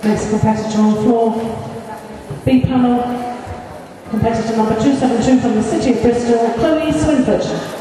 Next competitor on floor, B panel, competitor number 272 from the City of Bristol, Chloe Swinford.